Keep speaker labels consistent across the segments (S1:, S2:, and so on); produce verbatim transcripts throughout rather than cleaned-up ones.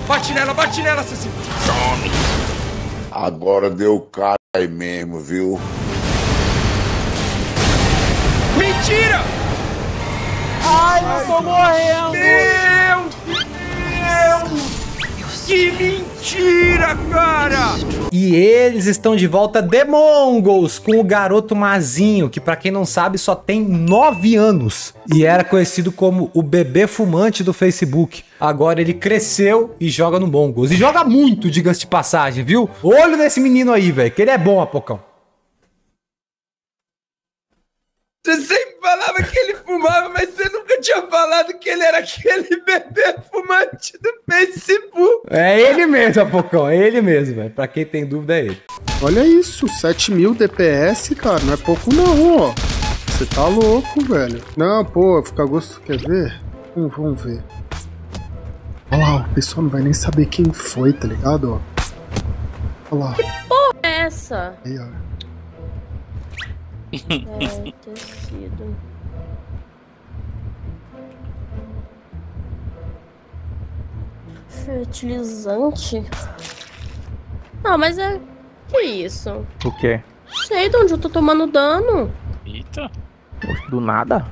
S1: Bate nela, bate nela, assassino. Some.
S2: Agora deu cara aí mesmo, viu?
S1: Mentira!
S3: Ai, eu tô morrendo!
S1: Meu Deus! Que mentira, cara!
S3: E eles estão de volta The Mongols com o garoto Mazinho, que pra quem não sabe só tem nove anos e era conhecido como o bebê fumante do Facebook. Agora ele cresceu e joga no Mongols. E joga muito, diga-se de passagem, viu? Olho nesse menino aí, velho, que ele é bom, Apocão.
S1: Você sempre falava que ele fumava, mas você nunca tinha falado que ele era aquele bebê fumante do Facebook.
S3: É ele mesmo, Apocão, é ele mesmo, velho. Pra quem tem dúvida, é ele.
S4: Olha isso, sete mil D P S, cara, não é pouco não, ó. Você tá louco, velho. Não, pô, fica gosto, quer ver? Hum, vamos ver. Olha lá, o pessoal não vai nem saber quem foi, tá ligado, ó. Olha lá.
S5: Que porra é essa?
S4: Aí, ó.
S5: É, tecido. Fertilizante? Não, mas é... Que isso?
S6: O quê?
S5: Sei de onde eu tô tomando dano.
S6: Eita. Do nada?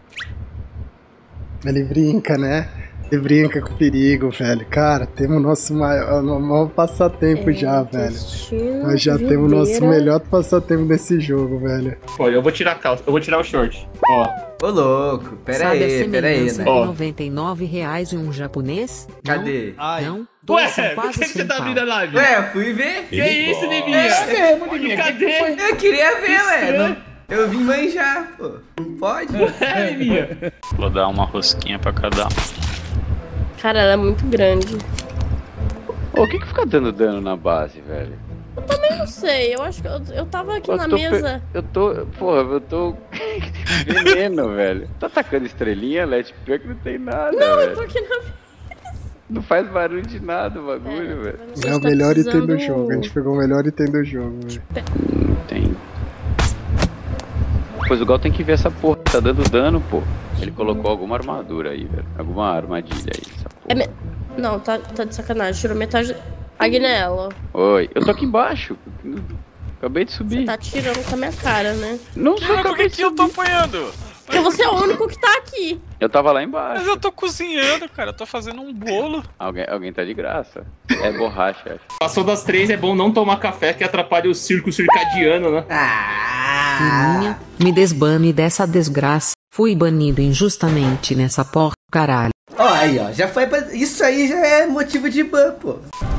S4: Ele brinca, né? Ele brinca com o perigo, velho. Cara, temos o nosso maior, maior passatempo é, já, velho. Nós já videira. Temos o nosso melhor passatempo desse jogo, velho.
S7: Olha, eu vou tirar a calça, eu vou tirar o short. Ó.
S8: Ô louco, pera
S9: Sabe
S8: aí, pera aí, né?
S9: Ó. noventa e nove reais e um japonês?
S8: Cadê?
S9: Não? Não?
S7: Ué, por que você tá abrindo a live?
S8: Ué, fui ver.
S7: Que Ele isso, Liminha?
S8: É,
S7: é, cadê?
S8: Eu queria ver, ué. Não, eu vim manjar, pô. Não pode?
S7: É, Liminha.
S6: Vou dar uma rosquinha pra cada um.
S5: Cara, ela é muito grande.
S10: Ô, o que que fica dando dano na base, velho?
S5: Eu também não sei, eu acho que eu, eu tava aqui eu na mesa.
S10: Pe... Eu tô, porra, eu tô veneno, velho. Tá atacando estrelinha, Let? Pior que não tem nada,
S5: Não,
S10: velho.
S5: eu tô aqui na mesa.
S10: Não faz barulho de nada o bagulho, é, velho.
S4: É o melhor tá item do jogo, a gente pegou o melhor item do jogo, velho.
S10: Não tem. Pois o Gal tem que ver essa porra, tá dando dano, pô. Ele colocou alguma armadura aí, velho. Alguma armadilha aí, essa porra.
S5: É me... Não, tá, tá de sacanagem. Tirou metade... Agnello.
S10: Oi, eu tô aqui embaixo. Acabei de subir.
S5: Você tá tirando com a minha cara, né?
S10: Não sou,
S6: Por que que eu tô apanhando?
S5: Porque você é o único que tá aqui.
S10: Eu tava lá embaixo.
S6: Mas eu tô cozinhando, cara. Eu tô fazendo um bolo.
S10: Alguém, alguém tá de graça. É borracha, acho.
S7: Passou das três, é bom não tomar café que atrapalha o círculo circadiano, né?
S9: Ah! Me desbane dessa desgraça. Fui banido injustamente nessa porra, caralho.
S8: Ó, aí, ó. Já foi pra... Isso aí já é motivo de ban, pô.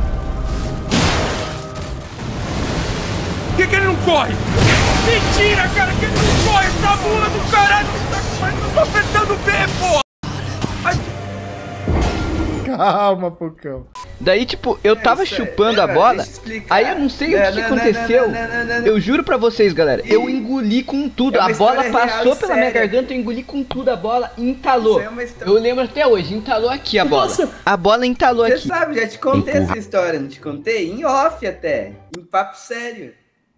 S1: Por que que ele não corre? Mentira, cara, que ele não corre! Essa mula do caralho tá, não tá apertando o B, pô! Ai.
S4: Calma, Pocão.
S11: Daí, tipo, eu tava é, chupando é, a bola, aí eu não sei não, o que não, aconteceu. Não, não, não, não, eu juro pra vocês, galera, eu engoli com tudo. É a bola passou pela séria. minha garganta, eu engoli com tudo a bola e entalou. É eu lembro até hoje, entalou aqui a bola. Nossa. A bola entalou
S8: Você
S11: aqui.
S8: Você sabe, já te contei Empurra. essa história, não te contei? Em off até, em papo sério.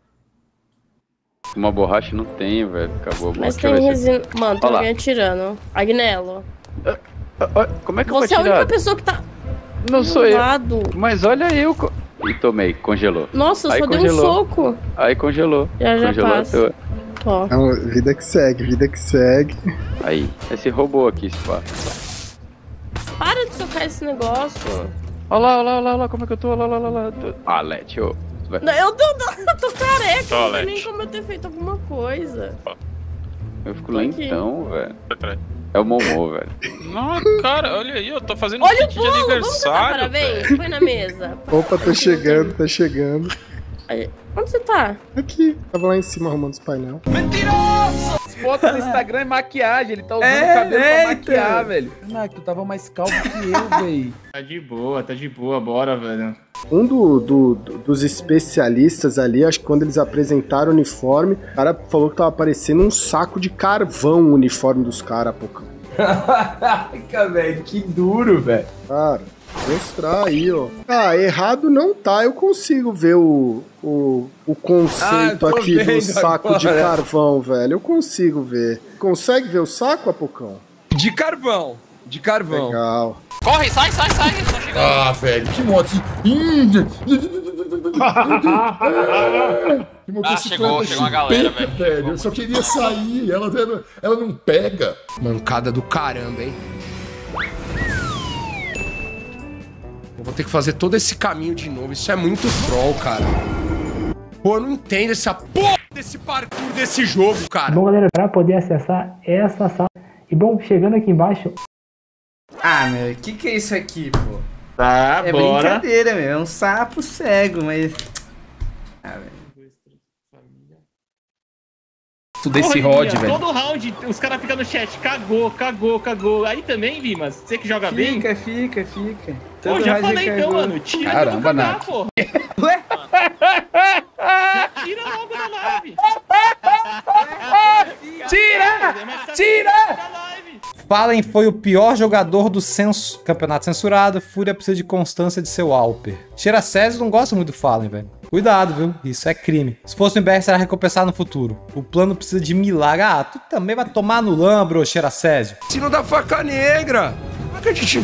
S10: Uma borracha não tem, velho. Acabou a
S5: Mas tem resina. Mano, tem alguém atirando. Agnello.
S10: Uh, uh, uh, como é que
S5: Você
S10: eu vou
S5: é a única pessoa que tá.
S10: Não sou eu.
S5: Lado.
S10: Mas olha eu. E tomei, congelou.
S5: Nossa, eu
S10: Aí
S5: só
S10: congelou.
S5: dei um soco.
S10: Aí congelou.
S5: Já já
S10: congelou
S5: passa. Ó.
S4: Não, vida que segue, vida que segue.
S10: Aí, esse robô aqui, esse pá.
S5: Para de socar esse negócio.
S10: Olha lá, olha lá, olha lá, como é que eu tô? Olha lá, olha lá, olha lá. Ah, Let, ô.
S5: Não, eu tô, eu tô careca, tô, não tem nem como eu ter feito alguma coisa.
S10: Eu fico lentão, velho. É o Momô, velho.
S6: Não, cara, olha aí, eu tô fazendo
S5: olha
S6: um kit de aniversário.
S5: Parabéns, põe na mesa.
S4: Opa, tá chegando, tá chegando.
S5: Onde você tá?
S4: Aqui, tava lá em cima arrumando os painel.
S1: Mentiroso!
S11: As fotos no Instagram é maquiagem, ele tá usando
S8: é,
S11: o cabelo
S8: é,
S11: pra maquiar,
S8: então.
S11: velho.
S3: Renato, tu tava mais calmo que eu, velho.
S7: Tá de boa, tá de boa, bora, velho.
S4: Um do, do, do, dos especialistas ali, acho que quando eles apresentaram o uniforme, o cara falou que tava parecendo um saco de carvão o uniforme dos caras, pô.
S8: Caraca, velho, que duro, velho.
S4: Cara, mostrar aí, ó. Ah, errado não tá, eu consigo ver o, o, o conceito ah, aqui do saco agora. de carvão, velho. Eu consigo ver. Consegue ver o saco, Apocão?
S1: De carvão, de carvão.
S4: Legal.
S6: Corre, sai, sai, sai. Tô chegando.
S12: Ah, velho, que moto. Que
S6: Ah, chegou, chegou uma galera, velho.
S12: velho. Eu só queria sair, ela, ela, ela não pega.
S1: Mancada do caramba, hein? Eu vou ter que fazer todo esse caminho de novo. Isso é muito troll, cara. Pô, eu não entendo essa porra desse parkour desse jogo, cara.
S13: Bom, galera, para poder acessar essa sala. E bom, chegando aqui embaixo.
S8: Ah, meu, que que é isso aqui, pô?
S7: Tá,
S8: é
S7: bora.
S8: brincadeira, meu. É um sapo cego, mas. Ah, velho.
S7: Desse rod, velho. Todo round, os caras ficam no chat, cagou, cagou, cagou. Aí também, Limas, você que joga
S8: fica,
S7: bem?
S8: Fica, fica, fica.
S7: Pô, já falei então, mano. Tira
S12: Caramba, Nath.
S7: porra.
S8: Ué?
S7: Tira logo da live.
S3: Tira! Tira! Fallen foi o pior jogador do censo... campeonato censurado. Fúria precisa de constância de seu Alper. Xeracésio não gosta muito do Fallen, velho. Cuidado, viu? Isso é crime. Se fosse o M B R, será recompensado no futuro. O plano precisa de milagre. Ah, tu também vai tomar no lambro, Xeracésio.
S1: Sino da faca negra. Como é que a gente...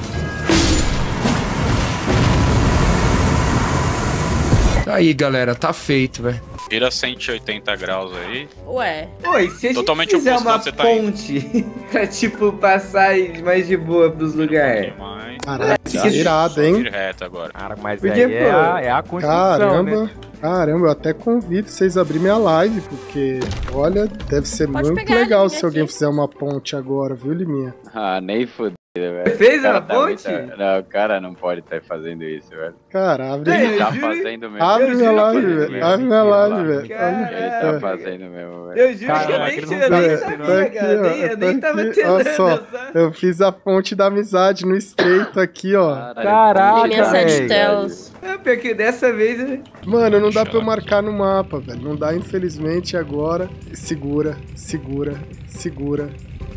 S1: Aí, galera, tá feito, velho.
S6: Vira cento e oitenta graus aí.
S5: Ué.
S8: Oi, se a gente
S6: Totalmente
S8: fizer
S6: oposto
S8: uma
S6: de onde você tá
S8: ponte pra, tipo, passar mais de boa pros lugares.
S4: Caralho, que irado, hein?
S6: Reto agora.
S14: Cara, mas
S8: Porque,
S14: aí é
S8: pô,
S14: a, é a construção,
S4: Caramba,
S14: né?
S4: caramba, eu até convido vocês a abrirem minha live, porque, olha, deve ser
S5: Pode
S4: muito
S5: pegar,
S4: legal
S5: divide
S4: se alguém
S5: aqui.
S4: fizer uma ponte agora, viu, Liminha?
S10: Ah, nem fodeu, velho.
S8: Fez
S10: O cara
S8: uma
S10: tá
S8: ponte?
S10: muito- Não, o cara não pode estar fazendo isso, velho.
S4: Cara, abre
S8: Ei,
S4: aí.
S10: Ele tá
S8: juro-
S10: fazendo mesmo.
S4: Abre
S10: Ele
S4: minha
S10: tá
S4: live,
S10: fazendo
S4: velho.
S10: mesmo.
S4: Abre minha live, velho.
S8: Caralho.
S10: Ele tá fazendo mesmo, velho.
S8: Eu juro
S14: Cara,
S8: que eu
S14: é
S8: nem,
S14: que ele
S8: eu
S14: não
S8: nem
S14: tá
S8: sabia,
S4: Tá aqui,
S8: cara. Eu nem,
S4: ó,
S8: eu nem
S4: tá
S8: tava
S4: aqui. Olha
S8: entendendo.
S4: só,
S8: sabe?
S4: eu fiz a ponte da amizade no estreito aqui, ó.
S14: Caraca,
S5: Linha Sete
S14: velho.
S5: Telos.
S8: É, pior que dessa vez... eu-
S4: Mano, não dá pra eu marcar no mapa, velho. Não dá, infelizmente, agora. Segura, segura, segura.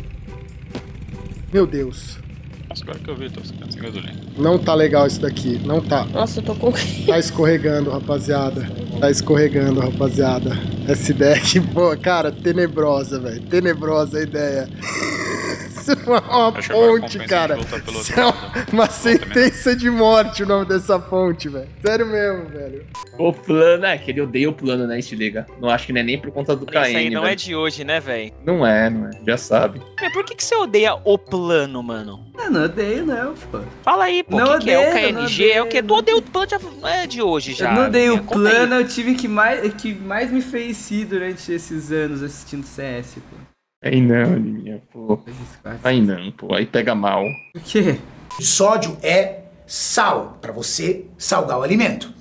S4: Meu Deus.
S6: Nossa, agora que eu vi, tô ficando sem gasolina.
S4: Não tá legal isso daqui. Não tá.
S5: Nossa, eu tô com...
S4: Tá escorregando, rapaziada. Tá escorregando, rapaziada. Essa ideia aqui, pô, cara, tenebrosa, velho. Tenebrosa a ideia. Isso é uma
S6: Acho que agora
S4: ponte,
S6: compensa
S4: cara.
S6: a gente voltar pelo
S4: Isso
S6: outro
S4: é
S6: lado.
S4: uma sentença de morte o nome dessa ponte, velho. Sério mesmo, velho.
S7: O plano, é que ele odeia o plano, né, se liga. Não acho que não é nem por conta do
S15: Isso aí
S7: K N,
S15: não
S7: velho.
S15: é de hoje, né, velho?
S7: Não é, não é. Já sabe.
S15: Mas por que, que você odeia o plano, mano?
S8: Ah, não odeio não, pô.
S15: Fala aí, pô.
S8: Não
S15: O que, que é? O
S8: odeio,
S15: K N G
S8: não
S15: é o que? Tu odeia o plano, já não é de hoje já.
S8: Eu não odeio o
S15: Conta aí.
S8: plano, é o time que mais, que mais me fez rir durante esses anos assistindo C S, pô.
S7: Aí não, Liminha, pô. Aí não, pô. Aí pega mal.
S8: O quê?
S16: Sódio é sal, pra você salgar o alimento.